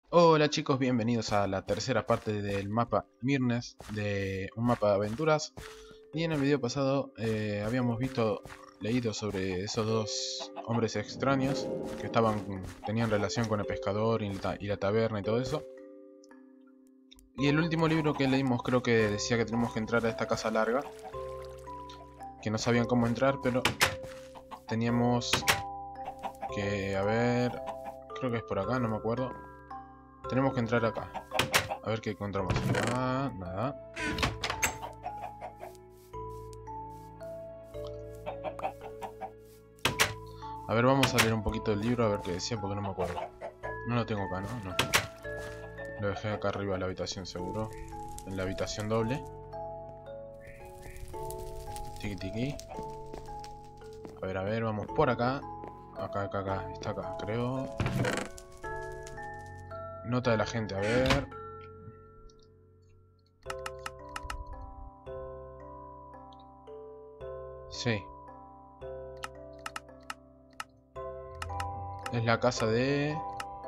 Hola chicos, bienvenidos a la tercera parte del mapa Mirnes, de un mapa de aventuras. Y en el video pasado habíamos leído sobre esos dos hombres extraños que tenían relación con el pescador y la taberna y todo eso. Y el último libro que leímos creo que decía que tenemos que entrar a esta casa larga, que no sabían cómo entrar, pero teníamos que, a ver, creo que es por acá, no me acuerdo. Tenemos que entrar acá, a ver qué encontramos. Ah, nada. A ver, vamos a leer un poquito del libro a ver qué decía porque no me acuerdo. No lo tengo acá, ¿no? No. Lo dejé acá arriba en la habitación seguro. En la habitación doble. Tiki tiki. A ver, vamos por acá. Acá. Está acá, creo. Nota de la gente, a ver. Sí. Es la casa de...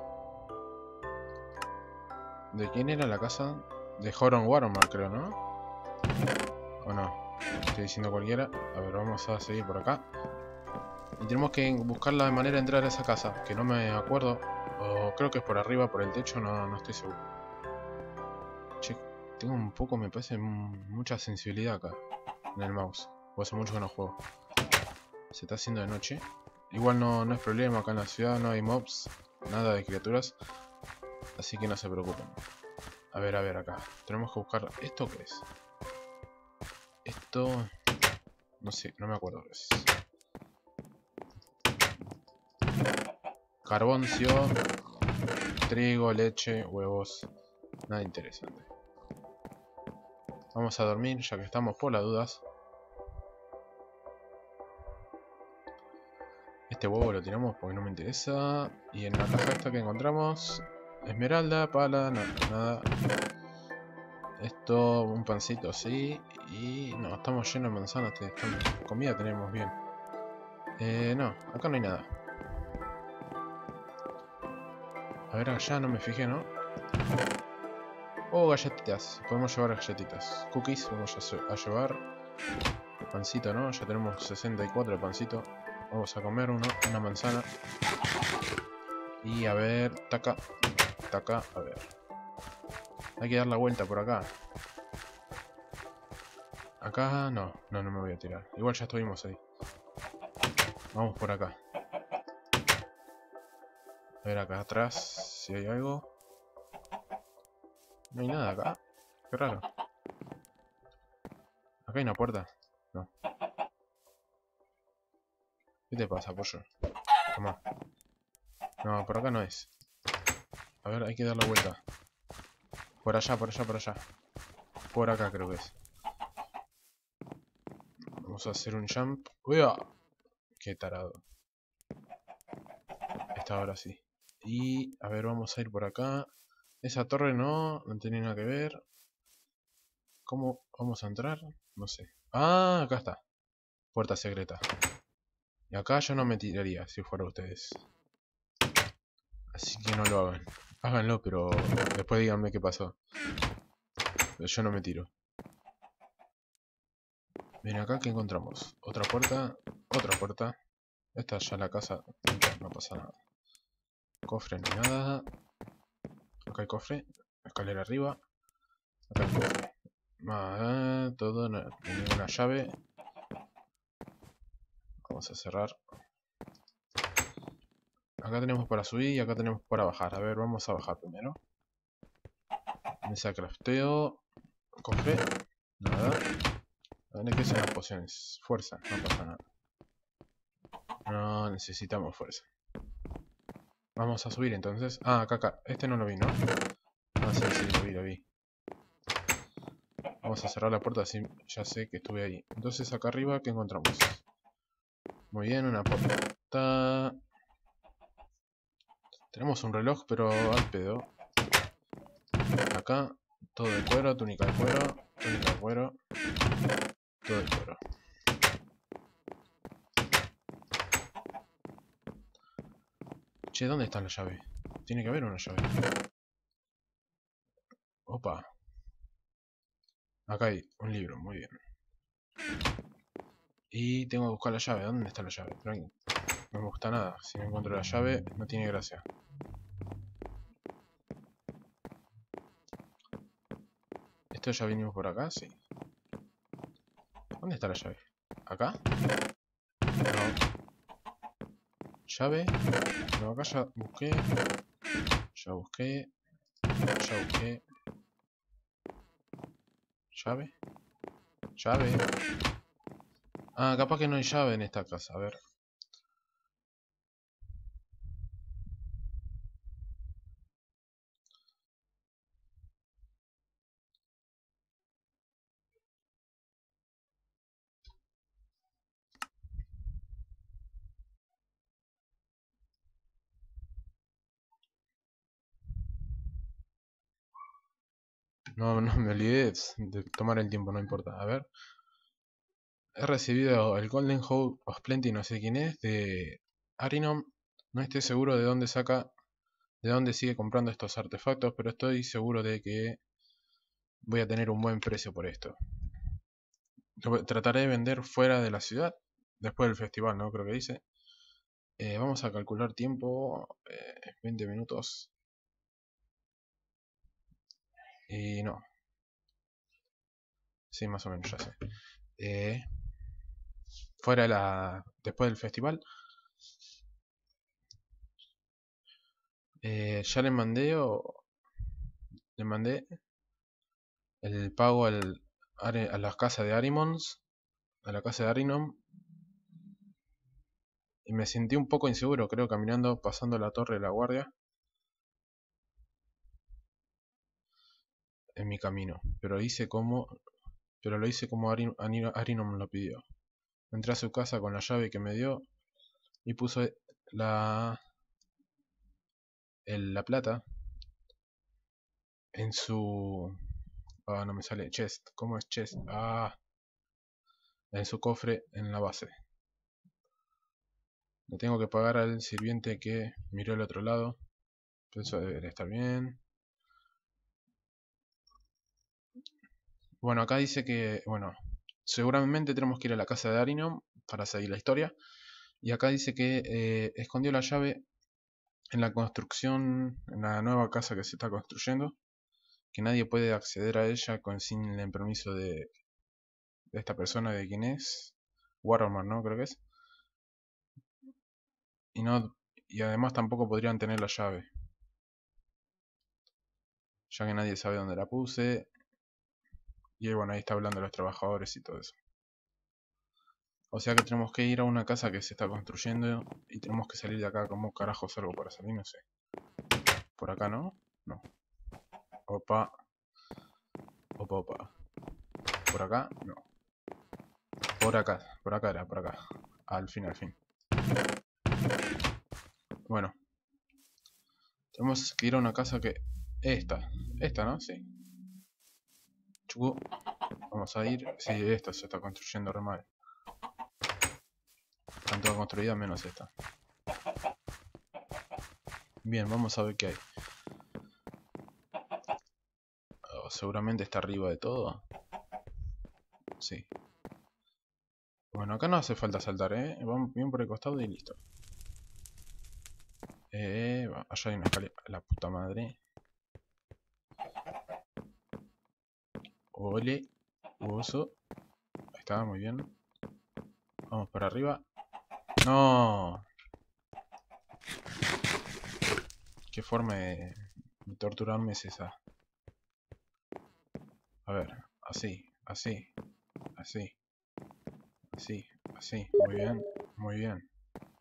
¿De quién era la casa? De Horon Warmar, creo, ¿no? ¿O no? Estoy diciendo cualquiera. A ver, vamos a seguir por acá. Y tenemos que buscar la manera de entrar a esa casa, que no me acuerdo. O creo que es por arriba, por el techo, no estoy seguro. Che, tengo un poco, me parece, mucha sensibilidad acá en el mouse. O hace mucho que no juego. Se está haciendo de noche. Igual no es problema, acá en la ciudad no hay mobs, nada de criaturas. Así que no se preocupen. A ver, acá. Tenemos que buscar... ¿Esto qué es? Esto... No sé, no me acuerdo qué es. Carboncio, trigo, leche, huevos. Nada interesante. Vamos a dormir ya que estamos por las dudas. Este huevo lo tiramos porque no me interesa. Y en la caja esta que encontramos... Esmeralda, pala, nada. Esto, un pancito así. Y no, estamos llenos de manzanas. Comida tenemos bien. No, acá no hay nada. A ver, allá no me fijé, ¿no? Oh, galletitas. Podemos llevar galletitas. Cookies, vamos a llevar. Pancito, ¿no? Ya tenemos 64 de pancito. Vamos a comer una manzana. Y a ver, taca. A ver. Hay que dar la vuelta por acá. Acá no me voy a tirar. Igual ya estuvimos ahí. Vamos por acá. A ver acá atrás si hay algo. No hay nada acá. Qué raro. Acá hay una puerta. No. ¿Qué te pasa, pollo? Toma. No, por acá no es. A ver, hay que dar la vuelta. Por allá. Por acá creo que es. Vamos a hacer un jump. ¡Uy! ¡Qué tarado! Esta ahora sí. Y, a ver, vamos a ir por acá. Esa torre no tenía nada que ver. ¿Cómo vamos a entrar? No sé. Ah, acá está. Puerta secreta. Y acá yo no me tiraría si fuera ustedes. Así que no lo hagan. Háganlo, pero después díganme qué pasó. Pero yo no me tiro. Ven acá que encontramos. Otra puerta. Otra puerta. Esta ya la casa. No pasa nada. Cofre ni nada. Acá hay cofre. Escalera arriba. Acá hay cofre. Todo. Ninguna llave. Vamos a cerrar. Acá tenemos para subir y acá tenemos para bajar. A ver, vamos a bajar primero. Mesa crafteo. Cofre. Nada. ¿Dónde qué son las pociones? Fuerza, no pasa nada. No necesitamos fuerza. Vamos a subir entonces. Ah, acá. Este no lo vi, ¿no? Ah, sí, lo vi. Vamos a cerrar la puerta así ya sé que estuve ahí. Entonces acá arriba, ¿qué encontramos? Muy bien, una puerta. Tenemos un reloj, pero al pedo. Acá, todo de cuero, túnica de cuero, todo de cuero. Che, ¿dónde está la llave? Tiene que haber una llave. Opa. Acá hay un libro, muy bien. Y tengo que buscar la llave. ¿Dónde está la llave? No me gusta nada. Si no encuentro la llave, no tiene gracia. ¿Esto ya vinimos por acá? Sí. ¿Dónde está la llave? ¿Acá? No. ¿Llave? No, acá ya busqué. Ya busqué. Ya busqué. ¿Llave? ¿Llave? Ah, capaz que no hay llave en esta casa. A ver. No, no me olvidé de tomar el tiempo, no importa. A ver. He recibido el Golden Hope of Plenty, no sé quién es, de Arinom. No estoy seguro de dónde sigue comprando estos artefactos, pero estoy seguro de que voy a tener un buen precio por esto. Trataré de vender fuera de la ciudad, después del festival, ¿no? Creo que dice. Vamos a calcular tiempo, 20 minutos. Y no. Sí, más o menos, ya sé. Después del festival. Ya le mandé el pago a la casa de Arimons, a la casa de Arinom. Y me sentí un poco inseguro, creo, caminando, pasando la torre de la guardia en mi camino. Pero lo hice como Arinom lo pidió. Entré a su casa con la llave que me dio y puso la plata en su... Ah, no me sale. Chest. ¿Cómo es chest? Ah, en su cofre en la base. Le tengo que pagar al sirviente que miró al otro lado. Eso debería estar bien. Bueno, acá dice que... Bueno, seguramente tenemos que ir a la casa de Arinom para seguir la historia. Y acá dice que escondió la llave en la construcción, en la nueva casa que se está construyendo. Que nadie puede acceder a ella sin el permiso de esta persona, de quien es. Warhammer, ¿no? Creo que es. Y además tampoco podrían tener la llave. Ya que nadie sabe dónde la puse. Y bueno, ahí está hablando de los trabajadores y todo eso. O sea que tenemos que ir a una casa que se está construyendo y tenemos que salir de acá. ¿Cómo carajo salgo para salir? No sé. ¿Por acá no? No. Opa. Opa, opa. ¿Por acá? No. Por acá. Por acá era, por acá. Al fin, al fin. Bueno. Tenemos que ir a una casa que... Esta, ¿no? Sí. Chucu. Vamos a ir. Sí, esta se está construyendo re mal. Están todas construidas menos esta. Bien, vamos a ver qué hay. Oh, seguramente está arriba de todo. Sí. Bueno, acá no hace falta saltar, vamos bien por el costado y listo. Allá hay una escalera. La puta madre. Ole. Oso. Ahí está, muy bien. Vamos para arriba. ¡No! ¿Qué forma de torturarme es esa? A ver, así, así, así, así, así. Muy bien, muy bien.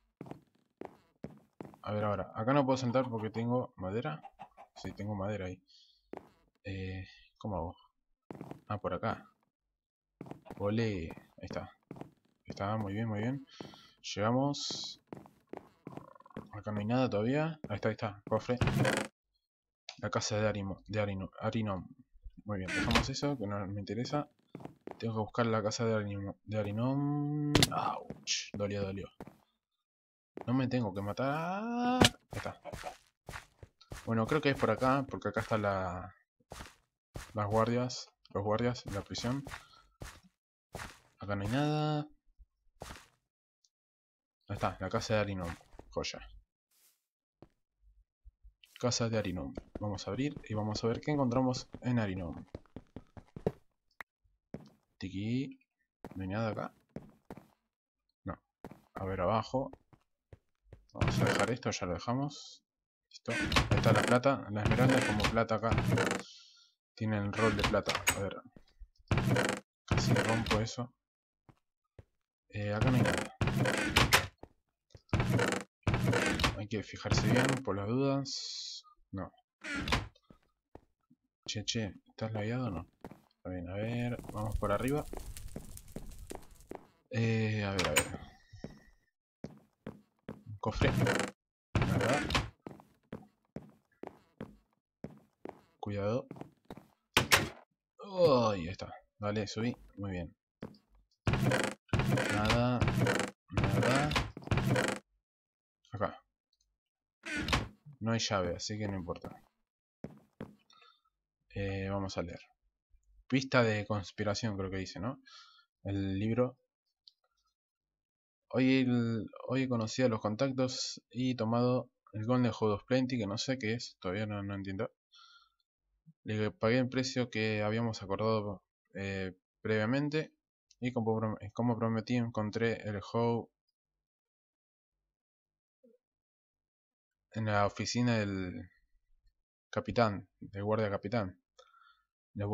A ver ahora. Acá no puedo saltar porque tengo madera. Sí, tengo madera ahí. ¿Cómo hago? Ah, por acá. Ole. Ahí está. Ahí está, muy bien, muy bien. Llegamos. Acá no hay nada todavía. Ahí está, cofre. La casa de Arinom. Muy bien, dejamos eso, que no me interesa. Tengo que buscar la casa de Arinom. Ouch, dolió. No me tengo que matar. Ahí está. Bueno, creo que es por acá, porque acá está los guardias de la prisión. Acá no hay nada. Ahí está, la casa de Arinom. Joya. Casa de Arinom. Vamos a abrir y vamos a ver qué encontramos en Arinom. Tiki. No hay nada acá. No. A ver abajo. Vamos a dejar esto, ya lo dejamos. Listo. Ahí está la plata. La esmeralda es como plata acá. Tiene el rol de plata. A ver. Casi rompo eso. Acá no hay nada. Hay que fijarse bien por las dudas. No. Che, ¿estás lagueado o no? Está bien, a ver. Vamos por arriba. A ver. Un cofre. Nada. Cuidado. Oh, ahí está. Vale, subí. Muy bien. Nada. Acá. No hay llave, así que no importa. Vamos a leer. Pista de conspiración, creo que dice, ¿no? El libro. Hoy he conocido a los contactos y tomado el Golden Hood of Plenty, que no sé qué es, todavía no entiendo. Le pagué el precio que habíamos acordado previamente. Y como prometí, encontré el Howe en la oficina del capitán, del guardia capitán. Nos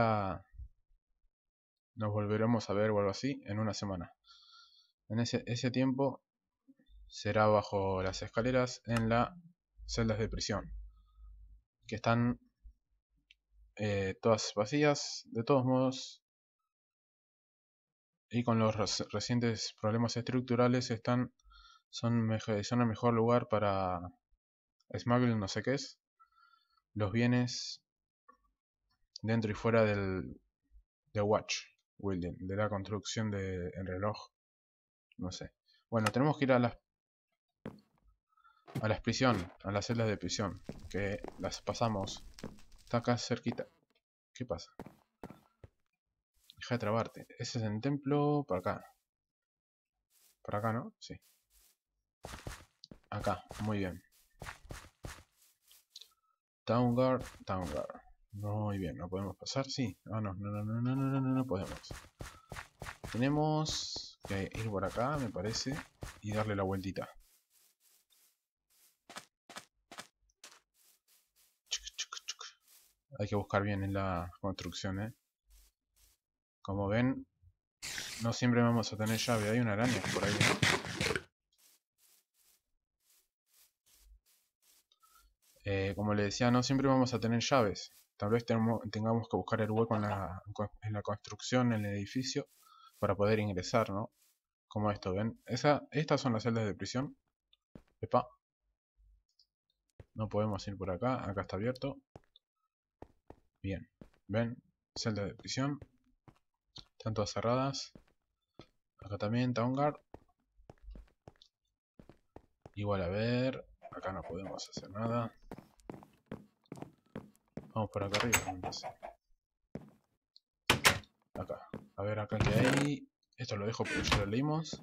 volveremos a ver o algo así en una semana. En ese tiempo será bajo las escaleras en las celdas de prisión, que están todas vacías, de todos modos, y con los recientes problemas estructurales son el mejor lugar para smuggling, no sé qué es, los bienes dentro y fuera del Watch Building, de la construcción del reloj, no sé. Bueno, tenemos que ir a las prisión, a las celdas de prisión, que las pasamos. Está acá cerquita. ¿Qué pasa? Deja de trabarte. Ese es el templo. Para acá. Para acá, ¿no? Sí. Acá. Muy bien. Town Guard. Muy bien. ¿No podemos pasar? Sí. Ah, no podemos. Tenemos que ir por acá, me parece. Y darle la vueltita. Hay que buscar bien en la construcción, ¿eh? Como ven, no siempre vamos a tener llave. Hay una araña por ahí, ¿no? Como le decía, no siempre vamos a tener llaves. Tal vez tengamos que buscar el hueco en la construcción, en el edificio, para poder ingresar, ¿no? Como esto, ¿ven? Estas son las celdas de prisión. Epa. No podemos ir por acá. Acá está abierto. Bien. ¿Ven? Celdas de prisión. Están todas cerradas. Acá también, Town Guard. Igual a ver. Acá no podemos hacer nada. Vamos por acá arriba. Entonces. Acá. A ver acá que hay. Esto lo dejo porque ya lo leímos.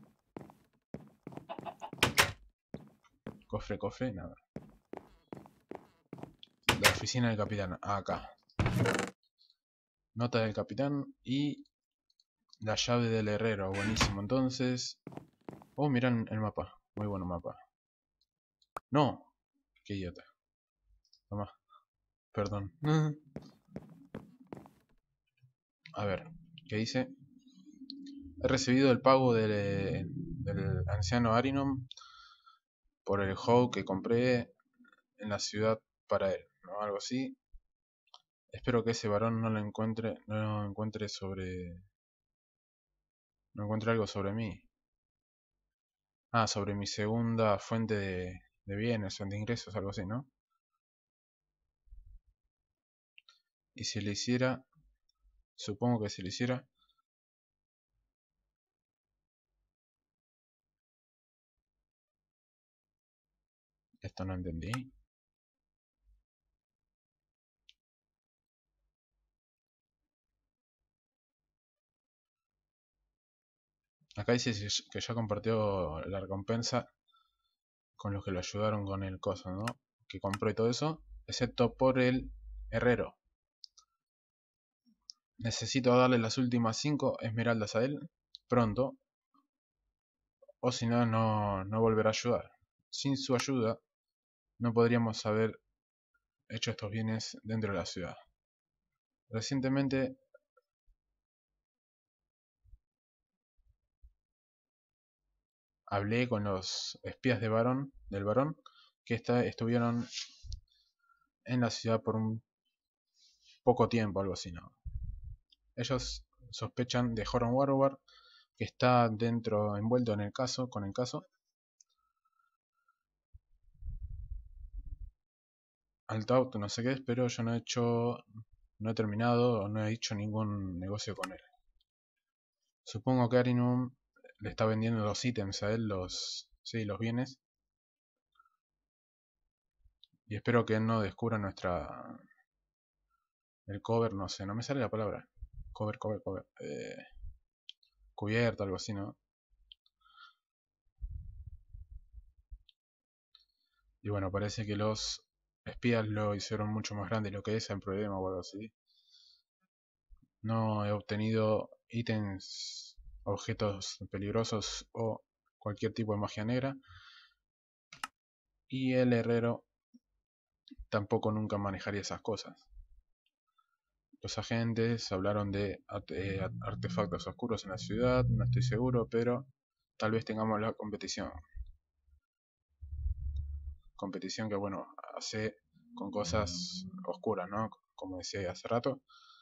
Cofre, nada. La oficina del capitán. Acá. Nota del capitán y la llave del herrero. Buenísimo. Entonces... Oh, miran el mapa. Muy bueno mapa. No. Qué idiota. Toma. Perdón. A ver. ¿Qué dice? He recibido el pago del anciano Arinom por el hoe que compré en la ciudad para él, ¿no? Algo así. Espero que ese varón no encuentre algo sobre mí. Ah, sobre mi segunda fuente de bienes o de ingresos, algo así, ¿no? Y si le hiciera, supongo que si le hiciera, esto no entendí. Acá dice que ya compartió la recompensa con los que lo ayudaron con el coso, ¿no? Que compró y todo eso, excepto por el herrero. Necesito darle las últimas 5 esmeraldas a él pronto, o si no, no volverá a ayudar. Sin su ayuda, no podríamos haber hecho estos bienes dentro de la ciudad. Recientemente hablé con los espías del varón, que estuvieron en la ciudad por un poco tiempo, algo así, ¿no? Ellos sospechan de Horon Warwar, que está envuelto en el caso, con el caso. Altout, no sé qué es, pero yo no he terminado o no he hecho ningún negocio con él. Supongo que Arinum le está vendiendo los ítems a él, los bienes. Y espero que él no descubra el cover, no sé, no me sale la palabra. Cover. Cubierto, algo así, ¿no? Y bueno, parece que los espías lo hicieron mucho más grande de lo que es, el problema o algo así. No he obtenido ítems, objetos peligrosos o cualquier tipo de magia negra. Y el herrero tampoco nunca manejaría esas cosas. Los agentes hablaron de artefactos oscuros en la ciudad, no estoy seguro, pero tal vez tengamos la competición. Competición que, bueno, hace con cosas oscuras, ¿no? Como decía hace rato.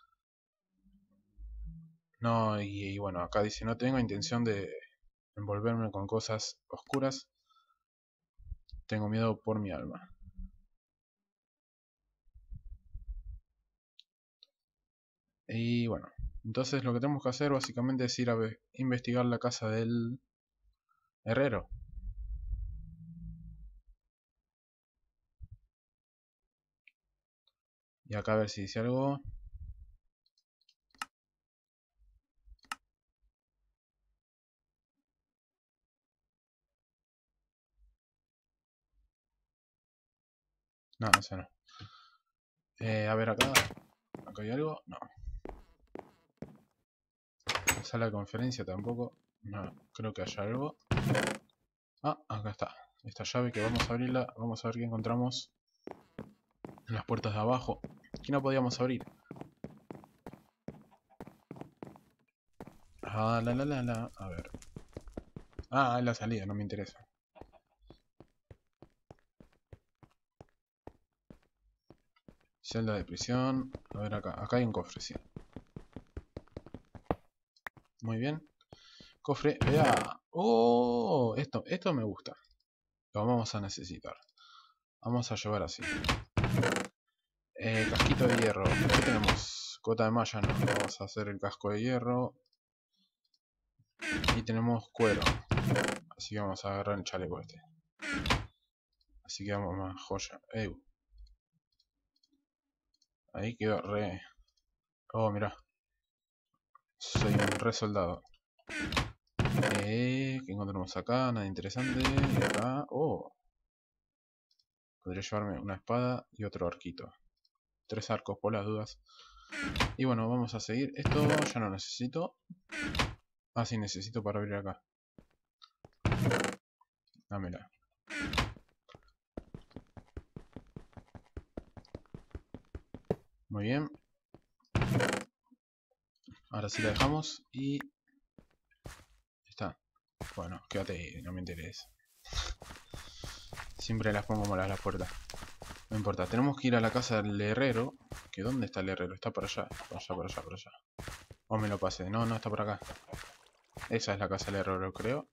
No, y bueno, acá dice, no tengo intención de envolverme con cosas oscuras. Tengo miedo por mi alma. Y bueno, entonces lo que tenemos que hacer básicamente es ir a investigar la casa del herrero. Y acá a ver si dice algo. No, eso no. A ver acá. ¿Acá hay algo? No. La sala de conferencia tampoco. No, creo que haya algo. Ah, acá está. Esta llave que vamos a abrirla. Vamos a ver qué encontramos en las puertas de abajo. Aquí no podíamos abrir. Ah, a ver. Ah, es la salida, no me interesa. Celda de prisión. A ver acá. Acá hay un cofre, sí. Muy bien. Cofre. ¡Vea! ¡Oh! Esto me gusta. Lo vamos a necesitar. Vamos a llevar así. Casquito de hierro. ¿Qué tenemos? Cota de malla, no. Vamos a hacer el casco de hierro. Y tenemos cuero. Así que vamos a agarrar el chaleco este. Así que vamos más joya. Ahí quedó re... Oh, mirá. Soy un re soldado. ¿Qué encontramos acá? Nada interesante. Y acá... Oh. Podría llevarme una espada y otro arquito. 3 arcos por las dudas. Y bueno, vamos a seguir. Esto ya no necesito. Ah, sí, necesito para abrir acá. Dámela. Muy bien. Ahora sí la dejamos y... está. Bueno, quédate ahí, no me interesa. Siempre las pongo malas las puertas. No importa, tenemos que ir a la casa del herrero. ¿Que dónde está el herrero? Está por allá. Por allá. O me lo pasé. No, está por acá. Esa es la casa del herrero, creo.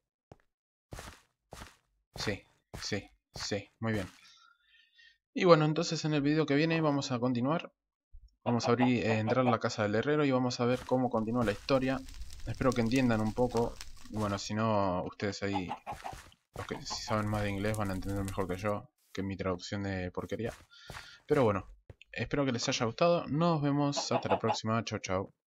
Sí. Muy bien. Y bueno, entonces en el video que viene vamos a continuar. Vamos a entrar a la casa del herrero y vamos a ver cómo continúa la historia. Espero que entiendan un poco. Bueno, si no, ustedes ahí, los que si saben más de inglés, van a entender mejor que yo, que mi traducción de porquería. Pero bueno, espero que les haya gustado. Nos vemos hasta la próxima. Chau, chau.